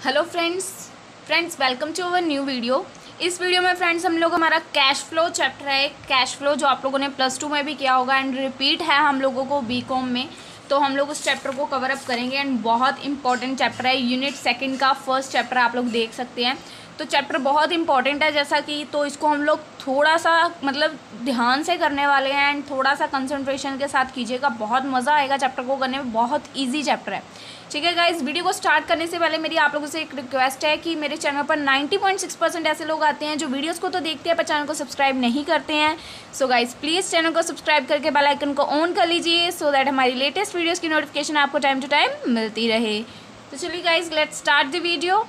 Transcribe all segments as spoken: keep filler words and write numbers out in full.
Hello friends friends welcome to our new video. इस वीडियो में फ्रेंड्स हम लोग हमारा कैश फ्लो चैप्टर है। कैश फ्लो जो आप लोगों ने प्लस टू में भी किया होगा एंड रिपीट है हम लोगों को बी कॉम में, तो हम लोग उस चैप्टर को कवर अप करेंगे एंड बहुत इंपॉर्टेंट चैप्टर है। यूनिट सेकंड का फर्स्ट चैप्टर आप लोग देख सकते हैं, तो चैप्टर बहुत इंपॉर्टेंट है जैसा कि, तो इसको हम लोग थोड़ा सा मतलब ध्यान से करने वाले हैं एंड थोड़ा सा कंसंट्रेशन के साथ कीजिएगा, बहुत मज़ा आएगा चैप्टर को करने में। बहुत इजी चैप्टर है, ठीक है गाइस। वीडियो को स्टार्ट करने से पहले मेरी आप लोगों से एक रिक्वेस्ट है कि मेरे चैनल पर नाइंटी पॉइंट सिक्स परसेंट ऐसे लोग आते हैं जो वीडियोस को तो देखते हैं पर चैनल को सब्सक्राइब नहीं करते हैं। सो गाइस प्लीज़ चैनल को सब्सक्राइब करके बेल आइकन को ऑन कर लीजिए सो दैट हमारी लेटेस्ट वीडियोज़ की नोटिफिकेशन आपको टाइम टू टाइम मिलती रहे। तो चलिए guys let's start the video.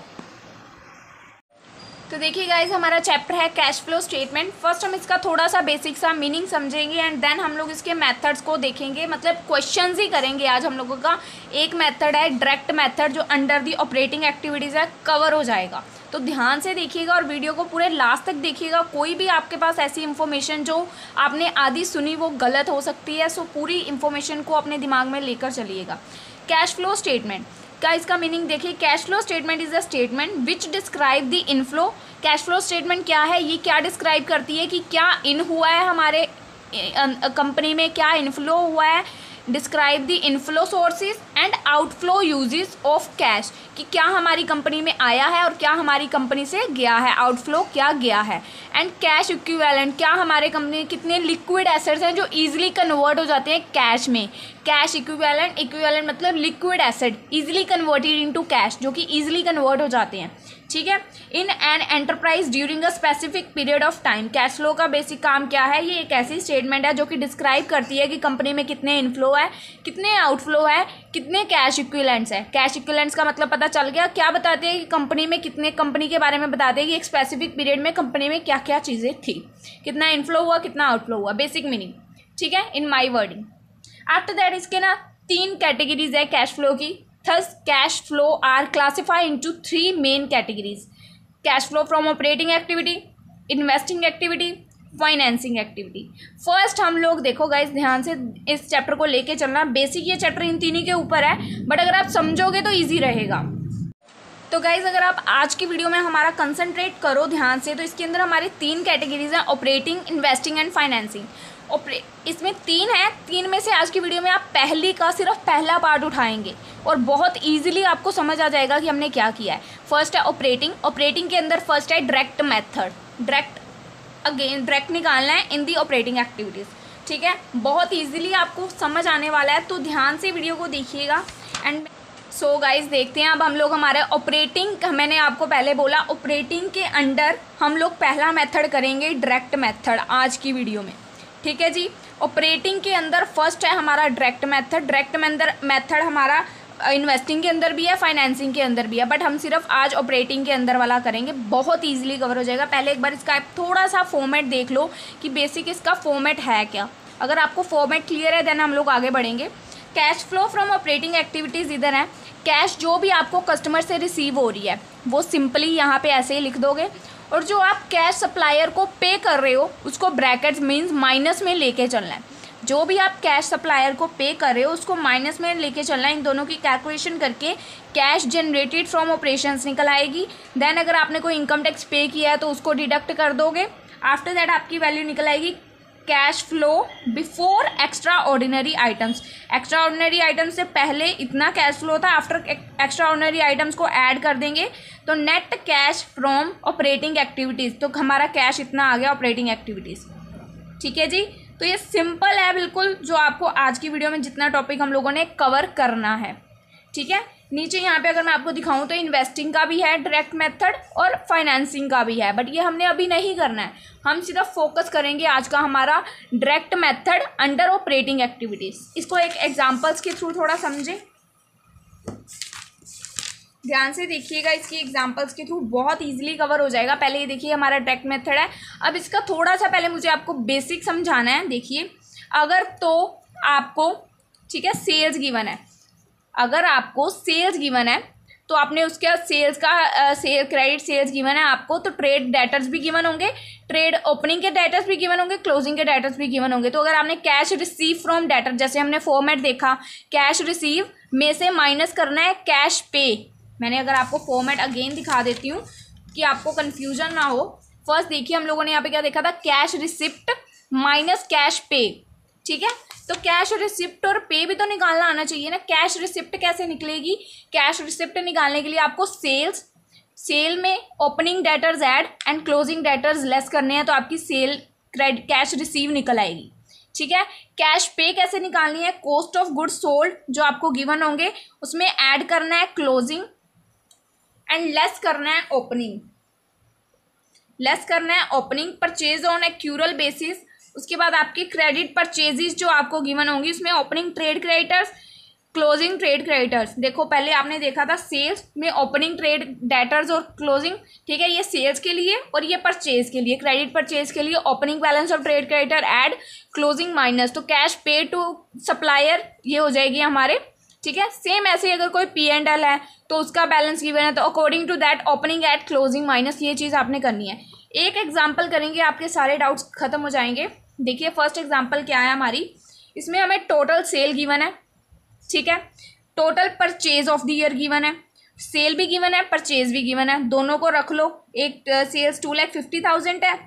तो देखिए गाइज हमारा चैप्टर है कैश फ्लो स्टेटमेंट। फर्स्ट हम इसका थोड़ा सा बेसिक सा मीनिंग समझेंगे एंड देन हम लोग इसके मेथड्स को देखेंगे, मतलब क्वेश्चंस ही करेंगे आज हम लोगों का। एक मेथड है डायरेक्ट मेथड जो अंडर दी ऑपरेटिंग एक्टिविटीज़ है, कवर हो जाएगा। तो ध्यान से देखिएगा और वीडियो को पूरे लास्ट तक देखिएगा। कोई भी आपके पास ऐसी इन्फॉर्मेशन जो आपने आधी सुनी वो गलत हो सकती है, सो पूरी इन्फॉर्मेशन को अपने दिमाग में लेकर चलिएगा। कैश फ्लो स्टेटमेंट का इसका मीनिंग देखिए, cash flow statement is a statement which describe the inflow. Cash flow statement क्या है, ये क्या डिस्क्राइब करती है कि क्या इन हुआ है हमारे कंपनी में, क्या इनफ्लो हुआ है। Describe the inflow sources and outflow uses of cash, कि क्या हमारी कंपनी में आया है और क्या हमारी कंपनी से गया है, आउटफ्लो क्या गया है। एंड कैश इक्विवेलेंट, क्या हमारे कंपनी में कितने लिक्विड एसेट्स हैं जो ईजिली कन्वर्ट हो जाते हैं कैश में। कैश इक्विवेलेंट, इक्विवेलेंट मतलब liquid asset easily converted into cash, जो कि ईजिली कन्वर्ट हो जाते हैं, ठीक है। In an enterprise during a specific period of time, cash flow का बेसिक काम क्या है, ये एक ऐसी स्टेटमेंट है जो कि डिस्क्राइब करती है कि कंपनी में कितने इनफ्लो है, कितने आउटफ्लो है, कितने कैश इक्विवेलेंट्स है। कैश इक्विवेलेंट्स का मतलब पता चल गया, क्या बताते हैं कि कंपनी में कितने, कंपनी के बारे में बताते हैं कि एक स्पेसिफिक पीरियड में कंपनी में क्या क्या चीज़ें थी, कितना इनफ्लो हुआ, कितना आउटफ्लो हुआ, बेसिक मीनिंग, ठीक है, in my wording. After that इसके ना तीन कैटेगरीज है कैश फ्लो की। Thus cash flow are classify into three main categories, cash flow from operating activity, investing activity, financing activity. First हम लोग देखो गाइज ध्यान से इस चैप्टर को लेके चलना। बेसिक ये चैप्टर इन तीन के ऊपर है, बट अगर आप समझोगे तो ईजी रहेगा। तो गाइज अगर आप आज की वीडियो में हमारा कंसंट्रेट करो ध्यान से, तो इसके अंदर हमारे तीन कैटेगरीज हैं, ऑपरेटिंग, इन्वेस्टिंग एंड फाइनेंसिंग। ऑपरे इसमें तीन है, तीन में से आज की वीडियो में आप पहली का सिर्फ पहला पार्ट उठाएंगे और बहुत इजीली आपको समझ आ जाएगा कि हमने क्या किया है। फर्स्ट है ऑपरेटिंग। ऑपरेटिंग के अंदर फर्स्ट है direct method, direct again direct निकालना है इन दी ऑपरेटिंग एक्टिविटीज़, ठीक है। बहुत ईजिली आपको समझ आने वाला है, तो ध्यान से वीडियो को देखिएगा। एंड सो गाइज देखते हैं अब हम लोग हमारे ऑपरेटिंग, मैंने आपको पहले बोला ऑपरेटिंग के अंडर हम लोग पहला मेथड करेंगे डायरेक्ट मेथड आज की वीडियो में, ठीक है जी। ऑपरेटिंग के अंदर फर्स्ट है हमारा डायरेक्ट मेथड। डायरेक्ट मेथड हमारा इन्वेस्टिंग के अंदर भी है, फाइनेंसिंग के अंदर भी है, बट हम सिर्फ आज ऑपरेटिंग के अंदर वाला करेंगे, बहुत इजीली कवर हो जाएगा। पहले एक बार इसका थोड़ा सा फॉर्मेट देख लो कि बेसिक इसका फॉर्मेट है क्या। अगर आपको फॉर्मेट क्लियर है देन हम लोग आगे बढ़ेंगे। Cash flow from operating activities इधर है, कैश जो भी आपको कस्टमर से रिसीव हो रही है वो सिंपली यहाँ पे ऐसे ही लिख दोगे, और जो आप कैश सप्लायर को पे कर रहे हो उसको ब्रैकेट्स मीन्स माइनस में लेके चलना है। जो भी आप कैश सप्लायर को पे कर रहे हो उसको माइनस में लेके चलना है। इन दोनों की कैलकुलेशन करके कैश जनरेटेड फ्रॉम ऑपरेशंस निकल आएगी। देन अगर आपने कोई इनकम टैक्स पे किया है तो उसको डिडक्ट कर दोगे। आफ्टर दैट आपकी वैल्यू निकल आएगी cash flow before extraordinary items. Extraordinary items से पहले इतना कैश फ्लो था, आफ्टर एक्स्ट्रा ऑर्डिनरी आइटम्स को ऐड कर देंगे तो net cash from operating activities, तो हमारा कैश इतना आ गया ऑपरेटिंग एक्टिविटीज़, ठीक है जी। तो ये सिंपल है बिल्कुल, जो आपको आज की वीडियो में जितना टॉपिक हम लोगों ने कवर करना है, ठीक है। नीचे यहाँ पे अगर मैं आपको दिखाऊं तो इन्वेस्टिंग का भी है डायरेक्ट मेथड और फाइनेंसिंग का भी है, बट ये हमने अभी नहीं करना है। हम सिर्फ फोकस करेंगे आज का हमारा direct method under operating activities. इसको एक एग्जांपल्स के थ्रू थोड़ा समझें, ध्यान से देखिएगा, इसकी एग्जांपल्स के थ्रू बहुत इजीली कवर हो जाएगा। पहले ये देखिए हमारा डायरेक्ट मेथड है। अब इसका थोड़ा सा पहले मुझे आपको बेसिक समझाना है। देखिए अगर तो आपको, ठीक है, सेल्स गिवन है, अगर आपको सेल्स गिवन है तो आपने उसके सेल्स का सेल क्रेडिट सेल्स गिवन है आपको, तो ट्रेड डेटर्स भी गिवन होंगे, ट्रेड ओपनिंग के डेटर्स भी गिवन होंगे, क्लोजिंग के डेटर्स भी गिवन होंगे। तो अगर आपने कैश रिसीव फ्रॉम डेटर, जैसे हमने फॉर्मेट देखा, कैश रिसीव में से माइनस करना है कैश पे, मैंने अगर आपको फॉर्मेट अगेन दिखा देती हूँ कि आपको कन्फ्यूजन ना हो। फर्स्ट देखिए हम लोगों ने यहाँ पे क्या देखा था, कैश रिसिप्ट माइनस कैश पे, ठीक है। तो कैश रिसिप्ट और पे भी तो निकालना आना चाहिए ना। कैश रिसिप्ट कैसे निकलेगी, कैश रिसिप्ट निकालने के लिए आपको सेल्स सेल में opening debtors add and closing debtors less करने हैं, तो आपकी सेल क्रेडिट कैश रिसीव निकल आएगी, ठीक है। कैश पे कैसे निकालनी है, कॉस्ट ऑफ गुड्स सोल्ड जो आपको गिवन होंगे उसमें ऐड करना है क्लोजिंग एंड लेस करना है ओपनिंग, लेस करना है opening. Purchase on accrual basis, उसके बाद आपके क्रेडिट परचेजेस जो आपको गिवन होंगी उसमें opening trade creditors, closing trade creditors. देखो पहले आपने देखा था सेल्स में ओपनिंग ट्रेड डेटर्स और क्लोजिंग, ठीक है, ये सेल्स के लिए और ये परचेज के लिए, क्रेडिट परचेज के लिए opening balance of trade creditor add closing minus, तो कैश पे टू सप्लायर ये हो जाएगी हमारे, ठीक है। सेम ऐसे अगर कोई पी एंड एल है तो उसका बैलेंस गिवन है तो according to that opening at closing minus, ये चीज़ आपने करनी है। एक एग्जाम्पल करेंगे आपके सारे डाउट्स खत्म हो जाएंगे। देखिए फर्स्ट एग्जाम्पल क्या है हमारी, इसमें हमें टोटल सेल गिवन है, ठीक है, total purchase of the year given है, सेल भी गिवन है परचेज भी गिवन है, दोनों को रख लो। एक sales two lakh fifty thousand है,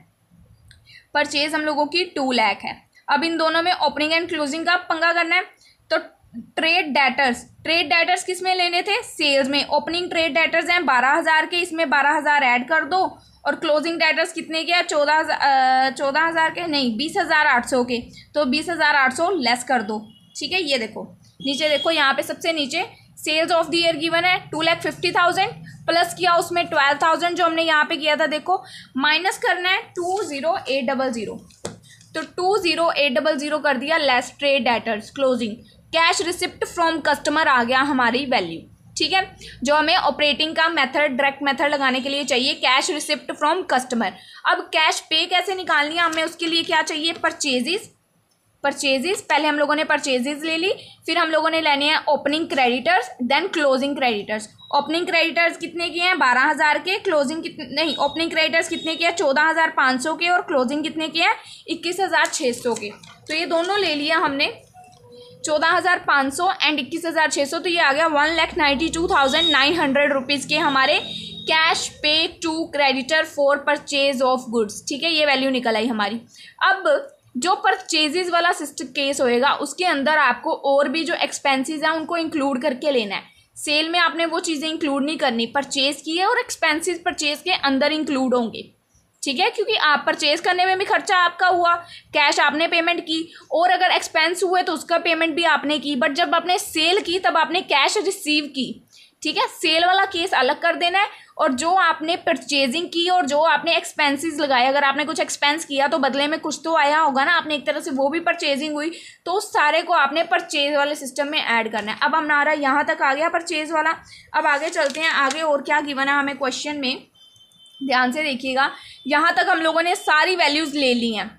परचेज हम लोगों की टू लैख है। अब इन दोनों में ओपनिंग एंड क्लोजिंग का पंगा करना है, तो ट्रेड डेटर्स, ट्रेड डेटर्स किस में लेने थे, सेल्स में। ओपनिंग ट्रेड डेटर्स हैं बारह हज़ार के, इसमें बारह हज़ार ऐड कर दो, और क्लोजिंग डेटर्स कितने के हैं, चौदह हज़ार चौदह हज़ार के नहीं बीस हज़ार आठ सौ के, तो बीस हज़ार आठ सौ लेस कर दो, ठीक है। ये देखो नीचे देखो यहाँ पे सबसे नीचे sales of the year given है two lakh fifty thousand, plus किया उसमें ट्वेल्व थाउजेंड जो हमने यहाँ पे किया था, देखो माइनस करना है two zero eight double zero, तो two zero eight double zero कर दिया less trade debtors closing. Cash receipt from customer आ गया हमारी वैल्यू, ठीक है, जो हमें ऑपरेटिंग का मेथड डायरेक्ट मेथड लगाने के लिए चाहिए, कैश रिसिप्ट फ्रॉम कस्टमर। अब कैश पे कैसे निकालनी है हमें, उसके लिए क्या चाहिए, परचेजेस, परचेजेस पहले हम लोगों ने परचेजेस ले ली, फिर हम लोगों ने लेने हैं opening creditors then closing creditors. Opening creditors कितने के हैं, बारह हज़ार के, क्लोजिंग कितने नहीं ओपनिंग क्रेडिटर्स कितने के हैं, चौदह हज़ार पाँच सौ के, और क्लोजिंग कितने के हैं, इक्कीस हज़ार छः सौ के। तो ये दोनों ले लिया हमने, चौदह हज़ार पाँच सौ एंड इक्कीस हज़ार छः सौ, तो ये आ गया one lakh ninety two thousand nine hundred rupees के हमारे cash pay to creditor for purchase of goods, ठीक है, ये वैल्यू निकल आई हमारी। अब जो परचेजेस वाला सिस्टम केस होएगा उसके अंदर आपको और भी जो एक्सपेंसेस हैं उनको इंक्लूड करके लेना है। सेल में आपने वो चीज़ें इंक्लूड नहीं करनी, परचेज की है और एक्सपेंसेस परचेज के अंदर इंक्लूड होंगे, ठीक है, क्योंकि आप परचेज करने में भी खर्चा आपका हुआ, कैश आपने पेमेंट की, और अगर एक्सपेंस हुए तो उसका पेमेंट भी आपने की, बट जब आपने सेल की तब आपने कैश रिसीव की, ठीक है। सेल वाला केस अलग कर देना है, और जो आपने परचेजिंग की और जो आपने एक्सपेंसेस लगाए, अगर आपने कुछ एक्सपेंस किया तो बदले में कुछ तो आया होगा ना, आपने एक तरह से वो भी परचेजिंग हुई, तो उस सारे को आपने परचेज वाले सिस्टम में ऐड करना है। अब हमारा यहाँ तक आ गया परचेज वाला। अब आगे चलते हैं, आगे और क्या गिवन है हमें क्वेश्चन में, ध्यान से देखिएगा। यहाँ तक हम लोगों ने सारी वैल्यूज़ ले ली हैं।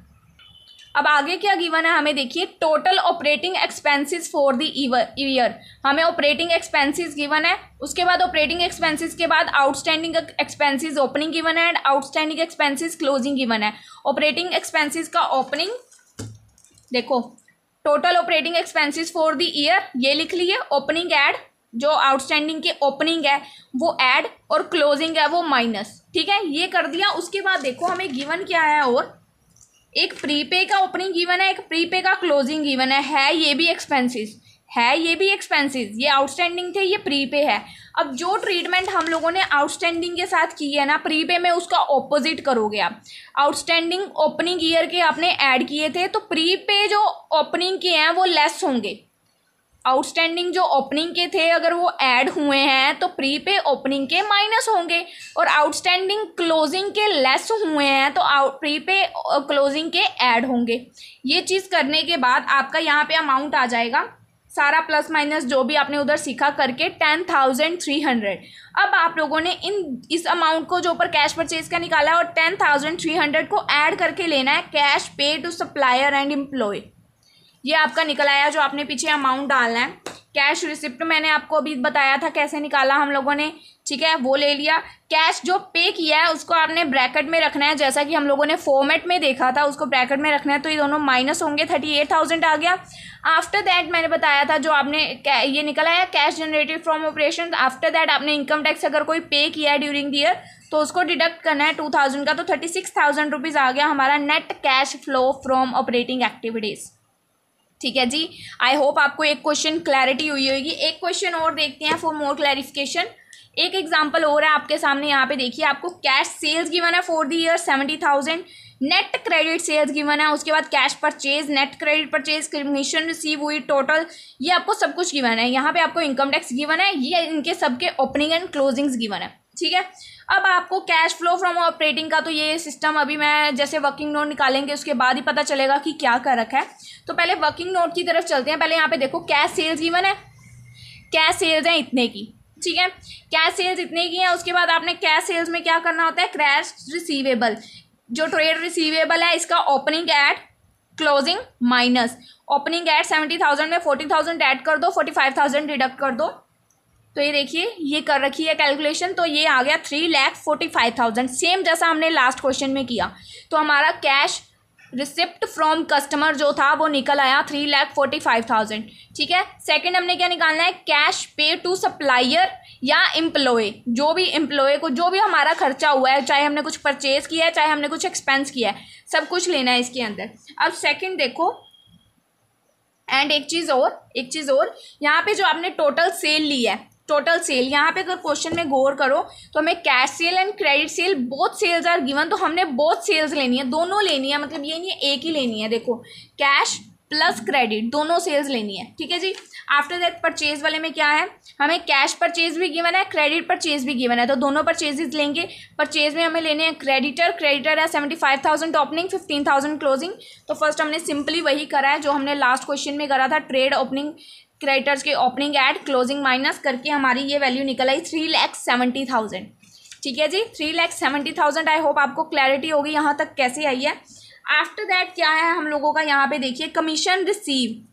अब आगे क्या गिवन है हमें, देखिए total operating expenses for the year, हमें ऑपरेटिंग एक्सपेंसेस गिवन है, उसके बाद ऑपरेटिंग एक्सपेंसेस के बाद आउटस्टैंडिंग एक्सपेंसेस ओपनिंग गिवन है and outstanding expenses closing given है। ऑपरेटिंग एक्सपेंसेस का ओपनिंग देखो, total operating expenses for the year ये लिख लिए, ओपनिंग ऐड, जो आउटस्टैंडिंग के ओपनिंग है वो ऐड और क्लोजिंग है वो माइनस, ठीक है, ये कर दिया। उसके बाद देखो हमें गिवन क्या है, और एक प्रीपे का ओपनिंग गिवन है, एक प्रीपे का क्लोजिंग गिवन है, है ये भी एक्सपेंसेस, है ये भी एक्सपेंसेस, ये आउटस्टैंडिंग थे, ये प्रीपे है। अब जो ट्रीटमेंट हम लोगों ने आउटस्टैंडिंग के साथ की है ना प्रीपे में, उसका ऑपोजिट करोगे आप। आउटस्टैंडिंग ओपनिंग ईयर के आपने ऐड किए थे, तो प्रीपे जो ओपनिंग के हैं वो लेस होंगे। आउटस्टैंडिंग जो ओपनिंग के थे अगर वो ऐड हुए हैं तो प्रीपे ओपनिंग के माइनस होंगे, और आउटस्टैंडिंग क्लोजिंग के लेस हुए हैं तो आउट प्रीपे क्लोजिंग के ऐड होंगे। ये चीज़ करने के बाद आपका यहाँ पे अमाउंट आ जाएगा सारा प्लस माइनस जो भी आपने उधर सीखा करके टेन थाउजेंड थ्री हंड्रेड। अब आप लोगों ने इन इस अमाउंट को जो ऊपर कैश परचेज का निकाला है और टेन थाउजेंड थ्री हंड्रेड को ऐड करके लेना है cash pay to supplier and employ. ये आपका निकल आया जो आपने पीछे अमाउंट डालना है। कैश रिसिप्ट मैंने आपको अभी बताया था कैसे निकाला हम लोगों ने, ठीक है, वो ले लिया। कैश जो पे किया है उसको आपने ब्रैकेट में रखना है, जैसा कि हम लोगों ने फॉर्मेट में देखा था, उसको ब्रैकेट में रखना है, तो ये दोनों माइनस होंगे, थर्टी एट थाउजेंड आ गया। आफ्टर दैट मैंने बताया था जो आपने ये निकला है cash generated from operation, after that आपने इनकम टैक्स अगर कोई पे किया है ड्यूरिंग द ईयर तो उसको डिडक्ट करना है टू थाउजेंड का, तो थर्टी सिक्स थाउजेंड रुपीज़ आ गया हमारा net cash flow from operating activities. ठीक है जी, आई होप आपको एक क्वेश्चन क्लैरिटी हुई होगी। एक क्वेश्चन और देखते हैं फॉर मोर क्लैरिफिकेशन। एक एग्जांपल और है आपके सामने, यहाँ पे देखिए आपको कैश सेल्स गिवन है for the year seventy thousand, net credit sales given है, उसके बाद cash purchase, net credit purchase, commission receive हुई टोटल, ये आपको सब कुछ गिवन है। यहाँ पे आपको इनकम टैक्स गिवन है, ये इनके सबके ओपनिंग एंड क्लोजिंग्स गिवन है, ठीक है। अब आपको कैश फ्लो फ्रॉम ऑपरेटिंग का तो ये सिस्टम अभी मैं जैसे वर्किंग नोट निकालेंगे उसके बाद ही पता चलेगा कि क्या कर रखा है। तो पहले वर्किंग नोट की तरफ चलते हैं। पहले यहाँ पे देखो कैश सेल्स गिवन है, कैश सेल्स है इतने की, ठीक है, कैश सेल्स इतने की है। उसके बाद आपने कैश सेल्स में क्या करना होता है, कैश रिसीवेबल, जो ट्रेड रिसीवेबल है इसका opening add closing minus, opening add seventy thousand में फोर्टी थाउजेंड ऐड कर दो, फोर्टी फाइव थाउजेंड डिडक्ट कर दो, तो ये देखिए ये कर रखी है कैलकुलेशन, तो ये आ गया three lakh forty five thousand, same जैसा हमने लास्ट क्वेश्चन में किया। तो हमारा कैश रिसिप्ट फ्रॉम कस्टमर जो था वो निकल आया three lakh forty five thousand, ठीक है। सेकंड हमने क्या निकालना है, कैश पे टू सप्लायर या एम्प्लॉय, जो भी एम्प्लॉय को जो भी हमारा खर्चा हुआ है, चाहे हमने कुछ परचेज किया है चाहे हमने कुछ एक्सपेंस किया है, सब कुछ लेना है इसके अंदर। अब सेकेंड देखो, एंड एक चीज़ और एक चीज़ और यहाँ पे जो आपने टोटल सेल ली है, टोटल सेल, यहाँ पे अगर क्वेश्चन में गौर करो तो हमें cash sale and credit sale both sales are given, तो हमने बोथ सेल्स लेनी है, दोनों लेनी है, मतलब ये नहीं है एक ही लेनी है। देखो कैश प्लस क्रेडिट दोनों सेल्स लेनी है, ठीक है जी। आफ्टर दैट परचेज वाले में क्या है, हमें कैश परचेज भी गिवन है, क्रेडिट परचेज भी गिवन है, तो दोनों परचेजेस लेंगे। परचेज में हमें लेने हैं क्रेडिटर, क्रेडिटर है seventy five thousand opening, fifteen thousand closing. तो फर्स्ट हमने सिंपली वही करा है जो हमने लास्ट क्वेश्चन में करा था, ट्रेड ओपनिंग क्रेडिटर्स के ओपनिंग ऐड क्लोजिंग माइनस करके हमारी ये वैल्यू निकल आई थ्री लैख सेवेंटी थाउजेंड, ठीक है जी, three lakh seventy thousand. I hope आपको क्लैरिटी होगी यहाँ तक कैसे आई है। आफ्टर दैट क्या है हम लोगों का, यहाँ पे देखिए कमीशन रिसीव,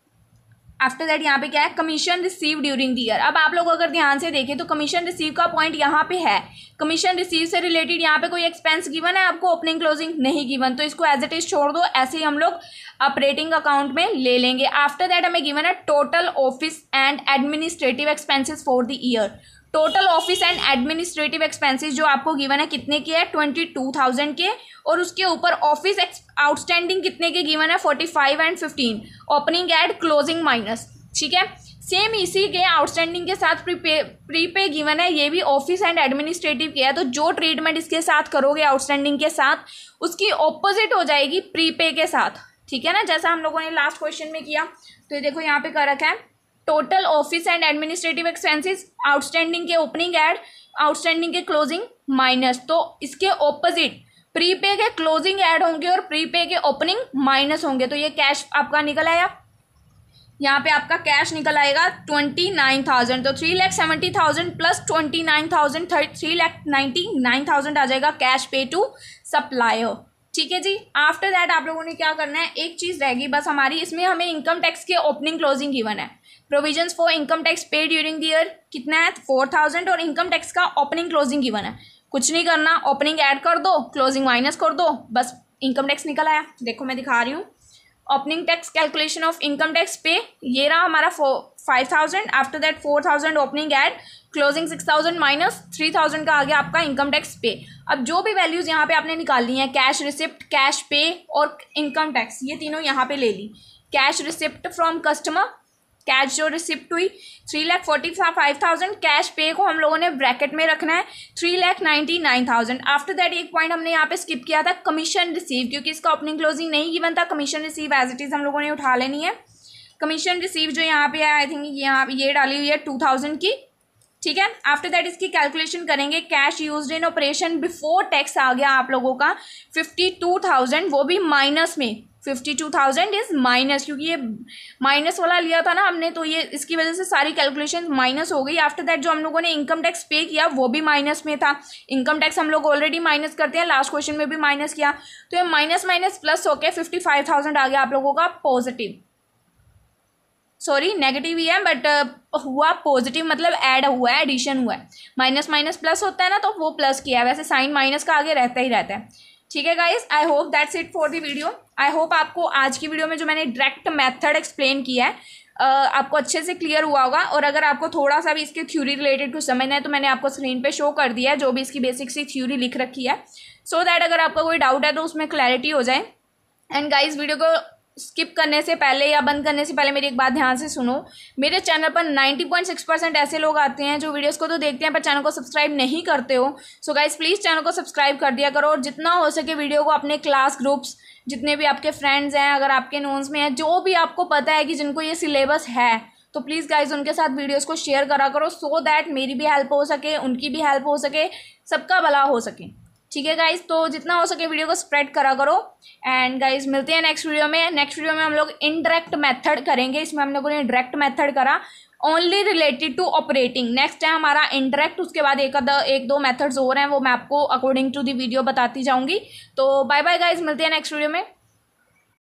आफ्टर दैट यहाँ पे क्या है, commission receive during the year. अब आप लोग अगर ध्यान से देखें तो कमीशन रिसीव का पॉइंट यहाँ पे है, कमीशन रिसीव से रिलेटेड यहाँ पे कोई एक्सपेंस गिवन है आपको, ओपनिंग क्लोजिंग नहीं गिवन, तो इसको एज इट इज छोड़ दो, ऐसे ही हम लोग ऑपरेटिंग अकाउंट में ले लेंगे। आफ्टर दैट हमें गिवन है total office and administrative expenses for the year, total office and administrative expenses जो आपको गिवन है कितने के है, ट्वेंटी टू थाउजेंड के, और उसके ऊपर ऑफिस आउटस्टैंडिंग कितने के गिवन है, forty five and fifteen, opening add closing minus, ठीक है। सेम इसी के आउटस्टैंडिंग के साथ प्रीपे प्रीपे गिवन है, ये भी ऑफिस एंड एडमिनिस्ट्रेटिव के है, तो जो ट्रीटमेंट इसके साथ करोगे आउटस्टैंडिंग के साथ उसकी ऑपोजिट हो जाएगी प्रीपे के साथ, ठीक है ना, जैसा हम लोगों ने लास्ट क्वेश्चन में किया। तो ये देखो यहाँ पे कर रखा है total office and administrative expenses, outstanding के ओपनिंग एड, आउटस्टैंडिंग के क्लोजिंग माइनस, तो इसके ऑपोजिट प्रीपे के क्लोजिंग ऐड होंगे और प्रीपे के ओपनिंग माइनस होंगे, तो ये कैश आपका निकल आया, यहाँ पे आपका कैश निकल आएगा ट्वेंटी नाइन थाउजेंड, तो three lakh seventy thousand plus twenty nine thousand three lakh ninety nine thousand आ जाएगा कैश पे टू सप्लायर, ठीक है जी। आफ्टर दैट आप लोगों ने क्या करना है, एक चीज़ रहेगी बस हमारी, इसमें हमें इनकम टैक्स के ओपनिंग क्लोजिंग गिवन है, provisions for income tax pay during the year कितना है, फोर थाउजेंड, और इनकम टैक्स का ओपनिंग क्लोजिंग गिवन है, कुछ नहीं करना, ओपनिंग ऐड कर दो, क्लोजिंग माइनस कर दो, बस इनकम टैक्स निकल आया। देखो मैं दिखा रही हूँ, opening tax calculation of income tax pay, ये रहा हमारा five thousand, after that four thousand opening add, closing six thousand minus three thousand का आ गया आपका इनकम टैक्स पे। अब जो भी वैल्यूज़ यहाँ पे आपने निकालनी है, कैश रिसिप्ट, कैश पे और इनकम टैक्स, ये तीनों यहाँ पे ले ली। Cash receipt from customer, cash जो रिसिप्ट हुई three lakh forty five thousand, cash pay को हम लोगों ने ब्रैकेट में रखना है three lakh ninety nine thousand. After that एक पॉइंट हमने यहाँ पे स्किप किया था, कमीशन रिसीव, क्योंकि इसका ओपनिंग क्लोजिंग नहीं गिवन था, commission receive as it is हम लोगों ने उठा लेनी है। कमीशन रिसीव जो यहाँ पे है, आई थिंक यहाँ ये डाली हुई है टू थाउजेंड की, ठीक है। आफ्टर दैट इसकी कैलकुलेशन करेंगे, cash used in operation before tax आ गया आप लोगों का फिफ्टी टू थाउजेंड, वो भी माइनस में, fifty two thousand is minus, क्योंकि ये माइनस वाला लिया था ना हमने, तो ये इसकी वजह से सारी कैलकुलेशन माइनस हो गई। आफ्टर दैट जो हम लोगों ने इनकम टैक्स पे किया वो भी माइनस में था, इनकम टैक्स हम लोग ऑलरेडी माइनस करते हैं, लास्ट क्वेश्चन में भी माइनस किया, तो ये माइनस माइनस प्लस होके फिफ्टी फाइव थाउजेंड आ गया आप लोगों का पॉजिटिव, सॉरी नेगेटिव ही है बट हुआ पॉजिटिव, मतलब ऐड हुआ है, एडिशन हुआ है। माइनस माइनस प्लस होता है ना, तो वो प्लस किया है, वैसे साइन माइनस का आगे रहता ही रहता है। ठीक है guys, I hope that's it for the video. I hope आपको आज की वीडियो में जो मैंने डायरेक्ट मेथड एक्सप्लेन किया है uh, आपको अच्छे से क्लियर हुआ होगा। और अगर आपको थोड़ा सा भी इसके थ्योरी रिलेटेड कुछ समझना है तो मैंने आपको स्क्रीन पे शो कर दिया है जो भी इसकी बेसिक सी थ्योरी लिख रखी है, सो so दैट अगर आपका कोई डाउट है तो उसमें क्लैरिटी हो जाए। एंड गाइस, वीडियो को स्किप करने से पहले या बंद करने से पहले मेरी एक बात ध्यान से सुनो। मेरे चैनल पर नाइंटी पॉइंट सिक्स परसेंट ऐसे लोग आते हैं जो वीडियोस को तो देखते हैं पर चैनल को सब्सक्राइब नहीं करते हो। सो गाइस प्लीज़ चैनल को सब्सक्राइब कर दिया करो, और जितना हो सके वीडियो को अपने क्लास ग्रुप्स, जितने भी आपके फ्रेंड्स हैं, अगर आपके नोन्स में हैं, जो भी आपको पता है कि जिनको ये सिलेबस है, तो प्लीज़ गाइज उनके साथ वीडियोस को शेयर करा करो, सो दैट मेरी भी हेल्प हो सके, उनकी भी हेल्प हो सके, सबका भला हो सके। ठीक है गाइज, तो जितना हो सके वीडियो को स्प्रेड करा करो। एंड गाइज मिलते हैं नेक्स्ट वीडियो में। नेक्स्ट वीडियो में हम लोग इनडायरेक्ट मेथड करेंगे, इसमें हम लोगों ने डायरेक्ट मेथड करा only related to operating. Next है हमारा इनडायरेक्ट, उसके बाद एक एक दो मेथड्स और हैं, वो मैं आपको अकॉर्डिंग टू द वीडियो बताती जाऊंगी। तो बाय बाय गाइज, मिलते हैं नेक्स्ट वीडियो में।